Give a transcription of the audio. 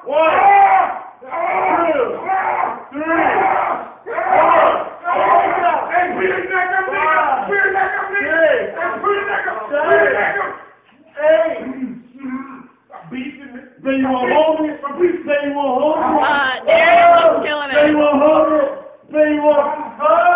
Say you want to hold it? Say you want to hold it? Darius is killing it. Say you want to hold it? Say you want